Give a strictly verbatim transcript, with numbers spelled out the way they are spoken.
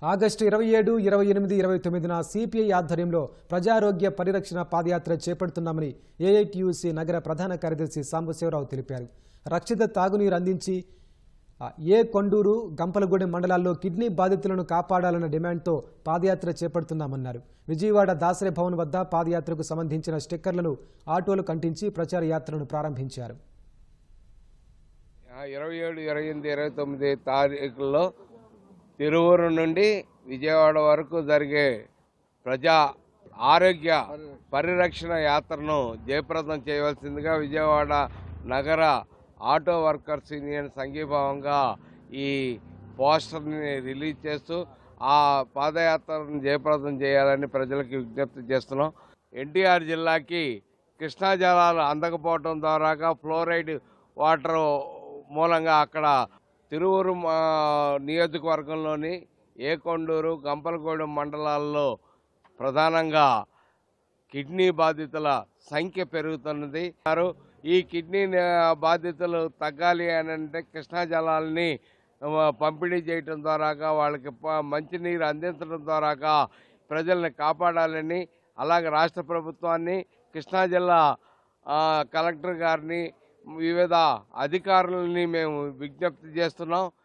August ఇరవై ఏడు ఇరవై ఎనిమిది ఇరవై తొమ్మిదిన సిపిఐ ఆధ్వర్యంలో ప్రజారోగ్య పరిరక్షణ పాదయాత్ర చేపడుతున్నామని ఏఐటియుసి నగర ప్రధాన కార్యదర్శి సాంబశివరావు తెలిపారు. రక్షిత తాగునీరు అందించి ఏ కొండూరు గంపలగూడెం మండలాల్లో కిడ్నీ బాధితులను కాపాడాలన్న డిమాండ్తో పాదయాత్ర చేపడుతున్నామన్నారు. విజయవాడ దాసరి భవన్ వద్ద పాదయాత్రకు సంబంధించిన స్టిక్కర్లను ఆటోలు కంటించి ప్రచార యాత్రను ప్రారంభించారు. ఇరవై ఏడు ఇరవై ఎనిమిది ఇరవై తొమ్మిది తారీఖుల్లో తిరువూరు నుండి విజయవాడ వరకు జరిగే ప్రజా ఆరోగ్య పరిరక్షణ యాత్రను జయప్రదం చేయవలసిందిగా విజయవాడ నగర ఆటో వర్కర్స్ యూనియన్ సంఘీభావంగా ఈ పోస్టర్ని రిలీజ్ చేస్తూ ఆ పాదయాత్రను జయప్రదం చేయాలని ప్రజలకు విజ్ఞప్తి చేస్తున్నాం. ఎన్టీఆర్ జిల్లాకి కృష్ణా జలాలు అందకపోవడం ద్వారా ఫ్లోరైడ్ వాటర్ మూలంగా అక్కడ తిరువూరు నియోజకవర్గంలోని ఏకొండూరు గంపలగూడెం మండలాల్లో ప్రధానంగా కిడ్నీ బాధితుల సంఖ్య పెరుగుతున్నది. ఈ కిడ్నీ బాధితులు తగ్గాలి అని అంటే కృష్ణా జలాలని పంపిణీ చేయడం ద్వారా వాళ్ళకి మంచినీరు అందించడం ద్వారా ప్రజల్ని కాపాడాలని, అలాగే రాష్ట్ర ప్రభుత్వాన్ని, కృష్ణా జిల్లా కలెక్టర్ గారిని, వివిధ అధికారులని మేము విజ్ఞప్తి చేస్తున్నాం.